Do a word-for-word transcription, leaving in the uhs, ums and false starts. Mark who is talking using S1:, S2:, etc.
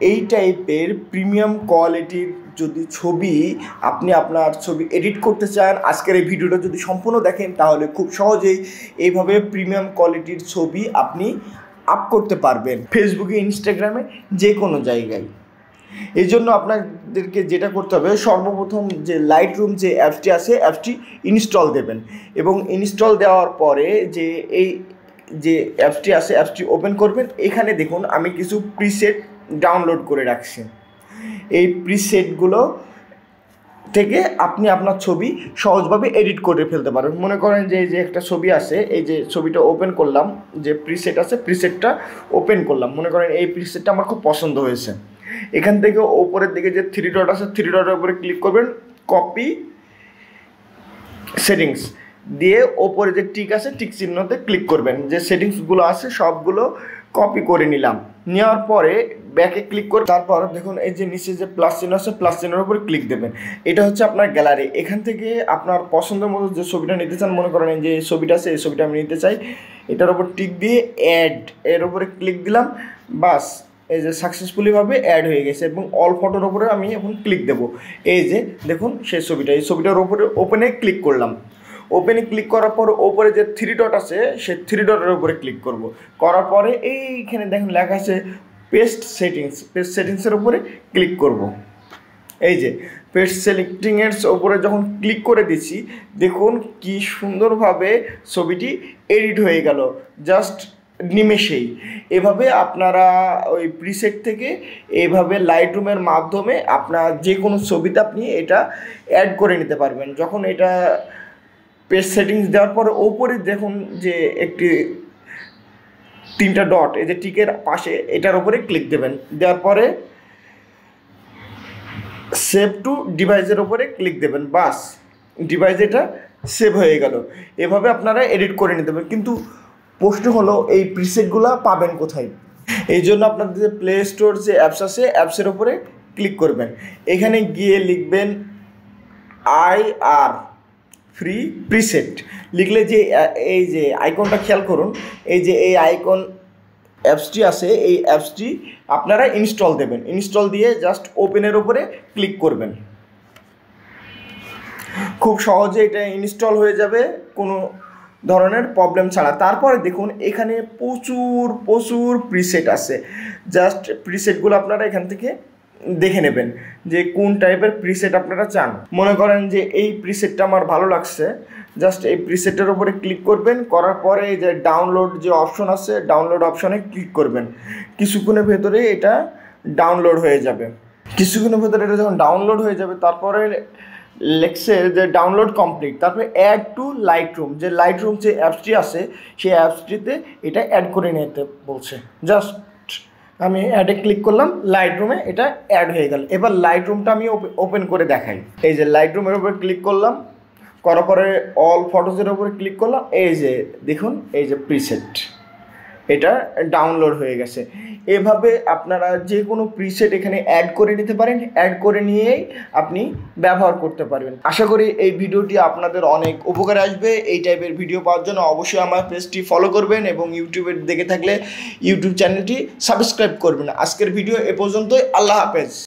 S1: এই টাইপের প্রিমিয়াম কোয়ালিটির যদি ছবি আপনি আপনার ছবি এডিট করতে চান, আজকের এই ভিডিওটা যদি সম্পূর্ণ দেখেন তাহলে খুব সহজেই এইভাবে প্রিমিয়াম কোয়ালিটির ছবি আপনি আপ করতে পারবেন ফেসবুকে, ইনস্টাগ্রামে, যে কোনো জায়গায়। এই জন্য আপনাদেরকে যেটা করতে হবে, সর্বপ্রথম যে লাইট রুম যে অ্যাপসটি আছে অ্যাপসটি ইনস্টল দেবেন এবং ইনস্টল দেওয়ার পরে যে এই যে অ্যাপসটি আছে অ্যাপসটি ওপেন করবেন। এখানে দেখুন আমি কিছু প্রিসেট ডাউনলোড করে রাখছি। এই প্রিসেটগুলো থেকে আপনি আপনার ছবি সহজভাবে এডিট করে ফেলতে পারবেন। মনে করেন যে এই যে একটা ছবি আছে, এই যে ছবিটা ওপেন করলাম, যে প্রিসেট আছে প্রিসেটটা ওপেন করলাম, মনে করেন এই প্রিসেটটা আমার খুব পছন্দ হয়েছে। এখান থেকে ওপরের দিকে যে থ্রি ডট আছে থ্রি ডটের উপরে ক্লিক করবেন, কপি সেটিংস দিয়ে ওপরে যে টিক আছে টিক চিহ্নতে ক্লিক করবেন। যে সেটিংসগুলো আছে সবগুলো কপি করে নিলাম, নেওয়ার পরে ব্যাকে ক্লিক করে তারপর দেখুন এই যে নিচে যে প্লাস চিহ্ন আছে প্লাস চিহ্নের উপরে ক্লিক দেবেন। এটা হচ্ছে আপনার গ্যালারি। এখান থেকে আপনার পছন্দের মতো যে ছবিটা নিতে চান, মনে করেন যে ছবিটা আছে এই ছবিটা আমি নিতে চাই, এটার উপর টিক দিয়ে অ্যাড এর উপরে ক্লিক দিলাম, বাস এই যে সাকসেসফুলিভাবে অ্যাড হয়ে গেছে। এবং অল ফটোর উপরে আমি এখন ক্লিক দেব। এই যে দেখুন সেই ছবিটা, এই ছবিটার উপরে ওপেনে ক্লিক করলাম। ওপেনে ক্লিক করার পর ওপরে যে থ্রি ডট আছে সেই থ্রি ডটের উপরে ক্লিক করব। করার পরে এইখানে দেখুন লেখা আছে পেস্ট সেটিংস, পেস্ট সেটিংসের উপরে ক্লিক করব। এই যে পেস্ট সেলেক্টিংয়ের উপরে যখন ক্লিক করে দিচ্ছি, দেখুন কি সুন্দরভাবে ছবিটি এডিট হয়ে গেল জাস্ট নিমেষেই। এভাবে আপনারা ওই প্রিসেট থেকে এইভাবে লাইট রুমের মাধ্যমে আপনার যে কোনো ছবিতে আপনি এটা অ্যাড করে নিতে পারবেন। যখন এটা পেজ সেটিংস দেওয়ার পরে ওপরে দেখুন যে একটি তিনটা ডট, এই যে টিকের পাশে এটার উপরে ক্লিক দেবেন। দেওয়ার পরে সেভ টু ডিভাইসের উপরে ক্লিক দেবেন, বাস ডিভাইস এটা সেভ হয়ে গেল। এভাবে আপনারা এডিট করে নিতে পারবেন। কিন্তু প্রশ্ন হলো এই প্রিসেটগুলো পাবেন কোথায়? এই জন্য আপনাদের যে প্লে স্টোর যে অ্যাপস আছে অ্যাপসের উপরে ক্লিক করবেন। এখানে গিয়ে লিখবেন আই আর ফ্রি প্রিসেট। লিখলে যে এই যে আইকনটা খেয়াল করুন, এই যে এই আইকন অ্যাপসটি আছে এই অ্যাপসটি আপনারা ইনস্টল দেবেন। ইনস্টল দিয়ে জাস্ট ওপেনের উপরে ক্লিক করবেন। খুব সহজে এটা ইনস্টল হয়ে যাবে কোনো ধরনের প্রবলেম ছাড়া। তারপরে দেখুন এখানে প্রচুর প্রচুর প্রিসেট আছে। জাস্ট প্রিসেটগুলো আপনারা এখান থেকে দেখে নেবেন যে কোন টাইপের প্রিসেট আপনারা চান। মনে করেন যে এই প্রিসেটটা আমার ভালো লাগছে, জাস্ট এই প্রিসেটের উপরে ক্লিক করবেন। করার পরে এই যে ডাউনলোড যে অপশন আছে ডাউনলোড অপশনে ক্লিক করবেন। কিছুক্ষণের ভেতরে এটা ডাউনলোড হয়ে যাবে। কিছুক্ষণের ভেতরে এটা যখন ডাউনলোড হয়ে যাবে তারপরে লেখছে যে ডাউনলোড কমপ্লিট। তারপরে অ্যাড টু লাইট রুম, যে লাইট রুম যে অ্যাপসটি আছে সেই অ্যাপসটিতে এটা অ্যাড করে নিতে বলছে। জাস্ট আমি অ্যাডে ক্লিক করলাম, লাইট রুমে এটা অ্যাড হয়ে গেল। এবার লাইট রুমটা আমি ওপেন করে দেখাই। এই যে লাইট রুমের উপরে ক্লিক করলাম, করার পরে অল ফটোজের উপরে ক্লিক করলাম। এই যে দেখুন এই যে প্রিসেট এটা ডাউনলোড হয়ে গেছে। এভাবে আপনারা যে কোনো প্রিসেট এখানে অ্যাড করে নিতে পারেন। অ্যাড করে নিয়েই আপনি ব্যবহার করতে পারবেন। আশা করি এই ভিডিওটি আপনাদের অনেক উপকারে আসবে। এই টাইপের ভিডিও পাওয়ার জন্য অবশ্যই আমার পেজটি ফলো করবেন এবং ইউটিউবে দেখে থাকলে ইউটিউব চ্যানেলটি সাবস্ক্রাইব করবেন। আজকের ভিডিও এ পর্যন্তই। আল্লাহ হাফেজ।